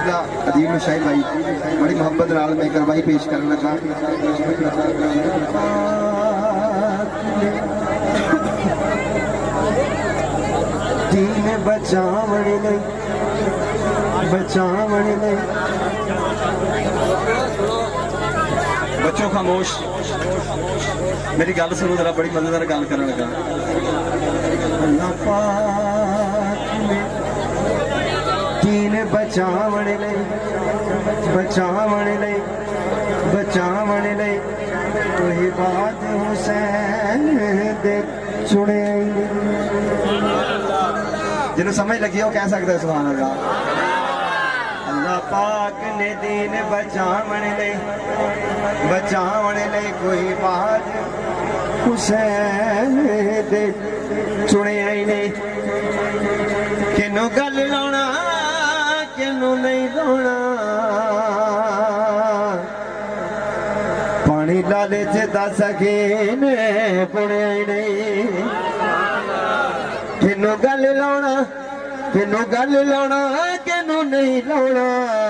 خواجہ عظیم شاہی بھائی بڑی محبت نال میں کروائی پیش کرنے لگا دین بچاونے نہیں بچاونے نہیں بچوں خاموش میری گل سنو ذرا بڑی مزیدار گل کرنے لگا اللہ پاک نے دین بچاونے نہیں بچاونے نہیں بچاونے نہیں کوئی بات حسین دے سنے جنہوں سمجھ لگی ہو کہہ سکتے سبحان اللہ اللہ پاک نے دین بچاونے لئی کوئی بات حسین دے سنے ہی نہیں کنوں گل لاؤنا کنوں نہیں لاؤنا پانی لالے چ دس سکین پڑے ہی نہیں کنوں گل لاؤنا کنوں گل لاؤنا کنوں نہیں لاؤنا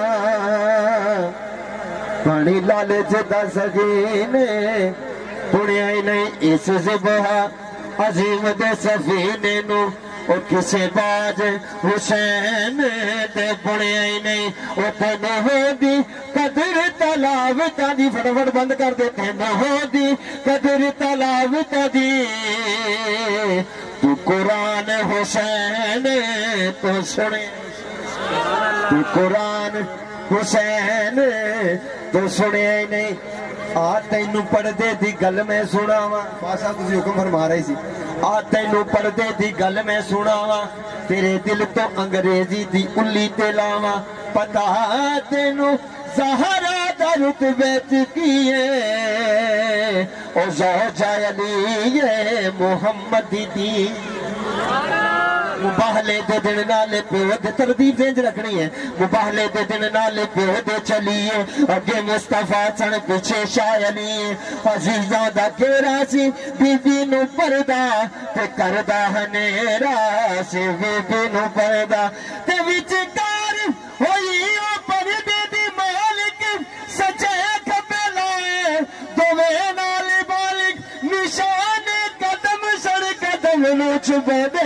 پانی لالے چ دس سکین پڑے ہی نہیں اس ذبح عظیم دے سفینے نو او کسے باج حسین دے پڑے ہی نہیں او تنہو دی قدر تلاو تا دی فٹافٹ بند کر دیتے نہو دی قدر تلاو تا دی تو قرآن حسین تو سنے تو قرآن حسین تو سنے ہی نہیں آ تینوں پردے دی گل میں سنا وا بادشاہ تسی حکم فرما رہی سی آ تینوں پردے دی گل میں سنا وا تیرے دل تو انگریزی دی الی تے لاواں پتہ تینوں زہرا دا رتبے چ کیے او زوجہ علی محمد دی مباہلے دے دن نالے پیو دے تردیب دینج رکھنی ہے مباہلے دے دن نالے پیو دے چلیے اگے مصطفیٰ چن پیچھے شاہ علی عزیزاں دا گیرا سی بی بی نو پردہ تے کردہ ہنیرا سی بی بی نو پردہ تے وچ کار ہوئی او پردے دی مالک سچے کھپے لائے دوے نال بالک نشان قدم سر قدم نو چھپے دے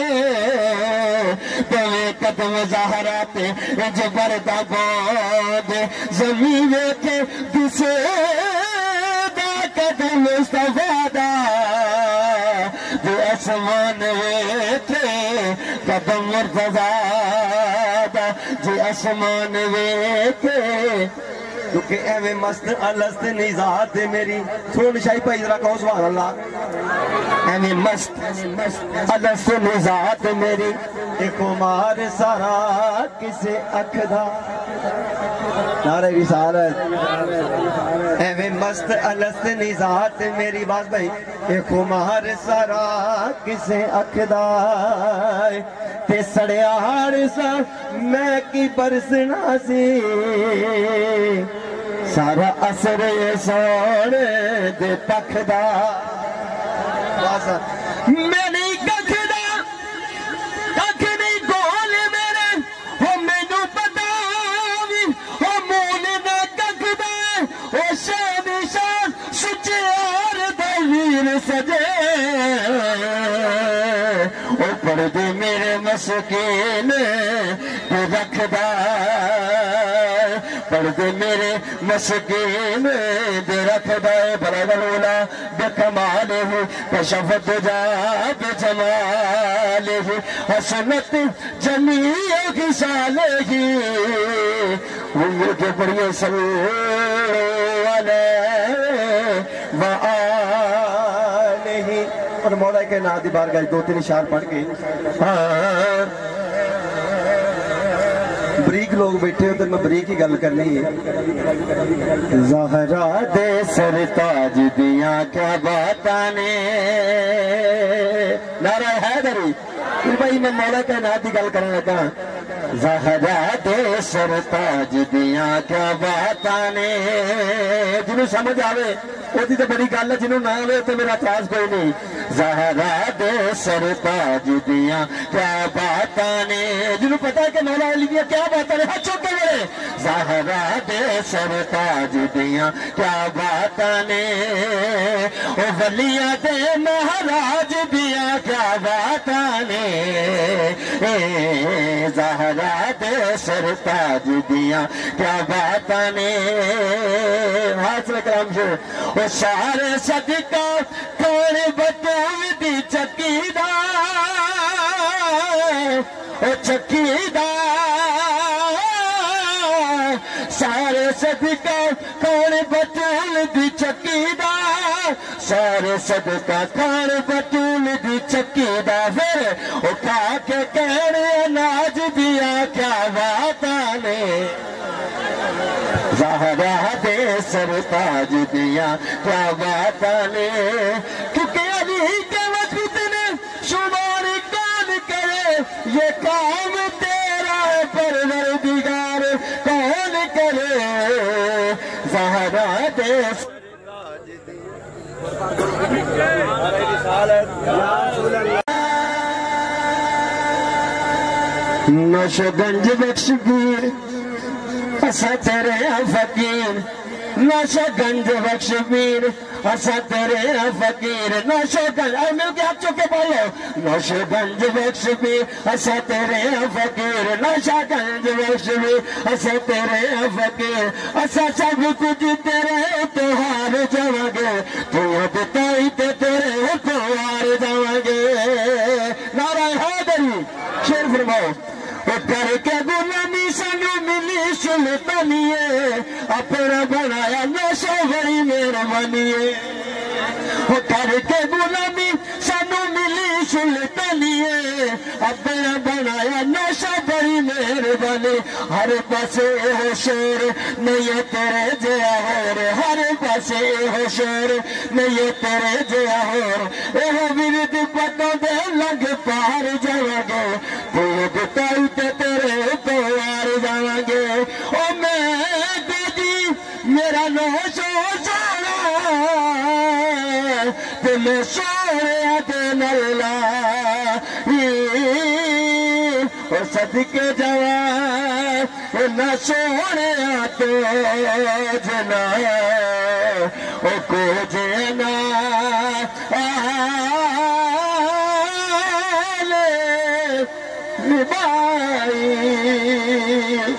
قدم زہراتے جبر دا بود زمین کے دسے دا قدم مصطفیٰ دا جو اسمان ویتے قدم مرتضیٰ دا جو اسمان ویتے کیونکہ ایویں مست الست نزاد میری سن شاہی بھائی ذرا کہو سبحان اللہ ایویں مست الست نزاد میری دیکھو مار سارا کسے اکھدا نعرہ رسالت ایویں مست الست نزاد میری باز بھائی دیکھو مار سارا کسے اکھدا تے سڑیاڑ سا میں کی برسنا سی سارا اثر سوڑ دے تکھدا میں نہیں ککھدا ککھ نہیں گول میرے ہو مینوں پتا وی ہو مول نہ ککھدا او شان شان سچے اور دے ویر سجے او پردے میرے مسکین تے رکھدا پردے میرے مسکین دے رکھدا بڑا بلولا بکمالہ کشفت جا بجمالہ حسنت جمیع خصالہ امید بڑی صلی علیہ وآلہ اور مولا کے نام دی بارگاہ دو تین اشعار پڑھ کے بریک لوگ بیٹھے ہو تو میں بریک ہی گل کرنی ہے زہرا دے سر تاج دیاں کیا باتاں نے نعرہ حیدری پھر بھائی میں مولا کے نام دی گل کرنے لگا زہرا دے سر تاج دیاں کیا باتاں نے جنہوں سمجھ آوے وہ تو بڑی گل ہے جنہوں نہ آوے تو میرا اعتراض کوئی نہیں زہرا دے سر تاج دیاں کیا باتاں نے جنہوں پتا ہے کہ مولا علی دیاں کیا باتاں نے ہاتھ چوک کے میرے زہرا دے سرتاج دیاں کیا باتاں نے او ولیاں دے مہراج دیاں کیا باتاں نے زہرا دے سرتاج دیاں کیا باتاں نے حاصل کرام سے او سارے صدقہ کون بطول دی چکی دا او چکی دا سارے صدقہ کون بطول دی چکی دا سارے صدقہ کون بطول دی چکی دا پھر او کھا کے کہنے اناج دیا کیا باتاں نے زہرا دے سرتاج دیا کیا باتاں نے کیونکہ علی کے وقت نے شمار کون کرے یہ کام تیرا پروردگار کون کرے زہرا دے نوشگنج بخش پیر اسا تیرے فقیر نوشگنج بخش پیر اسا تیرے فقیر نوشگنج اے مل کے ہاتھ چکے پاؤ نوشگنج بخش پیر اسا تیرے فقیر نوشگنج بخش پیر اسا تیرے فقیر اسا سب کچھ تیرے توہار جاؤں گے تو بتائی تے تیرے توہار جاؤں گے نعرہ حیدری شیر فرماؤ کر کے غلامی سانو ملی سلطانیے اپنا بنایا نشہ بڑی مہربانیے کر کے غلامی سانو ملی سلطانیے اپنا بنایا نشہ بڑی مہربانی ہر پاسے ہو شور نہیں تیرے جیا ہور ہر پاسے ہو شور نہیں تیرے جیا ہور اے ورد پتوں دے لنگ پار جاؤں گے تو بتائی تیرے توار جاؤں گے او میں دیدی میرا نوشو جانا تے میں سوڑیا دین اللہ او صدقے جوان نہ سوڑیا تو جنا او کو جنا آلے نبائی